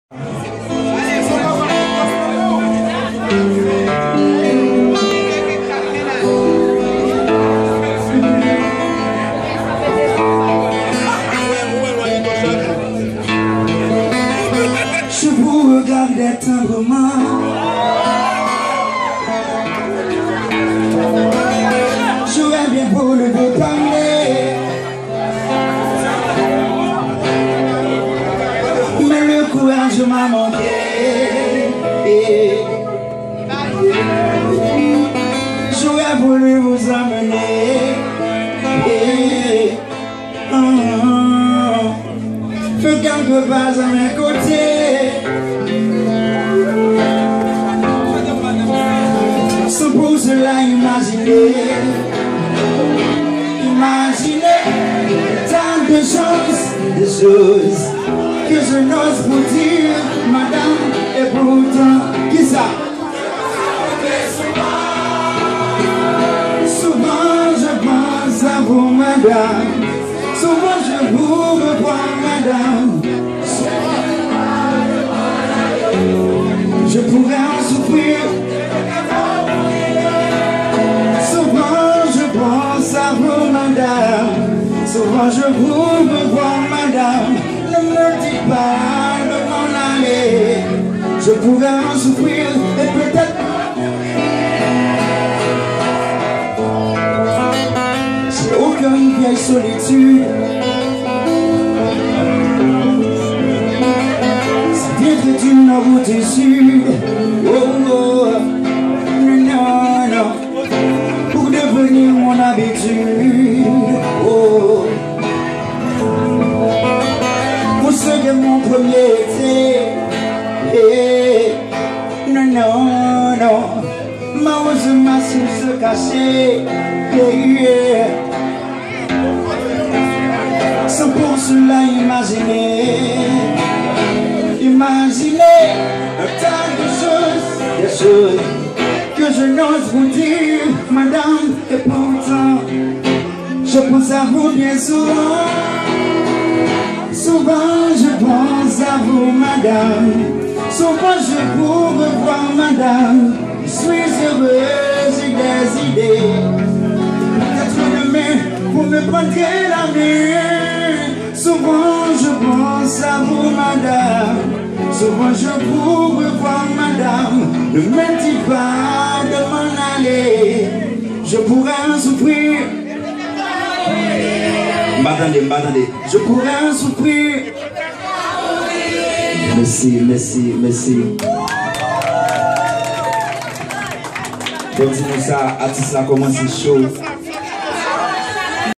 Je vous regardais tendrement. J'aurais bien voulu vous parler, mais le courage m'a manqué. J'aurais voulu vous amener. Quelque part à mes côtés, sans pour cela imaginer tant de choses que je n'ose vous dire, madame, et pourtant, qui ça? Souvent je pense à vous, madame, souvent je vous revois, madame. Je pourrais en souffrir. Souvent je pense à vous, madame. Souvent je vous revois, madame. Ne me dites pas de m'en aller. Je pourrais en souffrir et peut-être j'ai aucune vieille solitude. C'est une route sud, oh, oh, non, non, pour devenir mon habitude, oh. Pour ce que mon premier été, non, non, non, ma rose, ma source cachée, sans pour cela imaginer. Imaginez un tas de choses, des choses que je n'ose vous dire, madame, et pourtant, je pense à vous bien souvent. Souvent je pense à vous, madame. Souvent je vous revois, madame. Je suis heureuse, j'ai des idées. Peut-être demain, vous me prendrez la main. Souvent je pense à vous, madame. Souvent je vous revois, madame. Ne me dites pas de m'en aller. Je pourrais en souffrir. M'attendez. Je pourrais en souffrir. Merci. Comme si nous ça, artiste là commence chaud.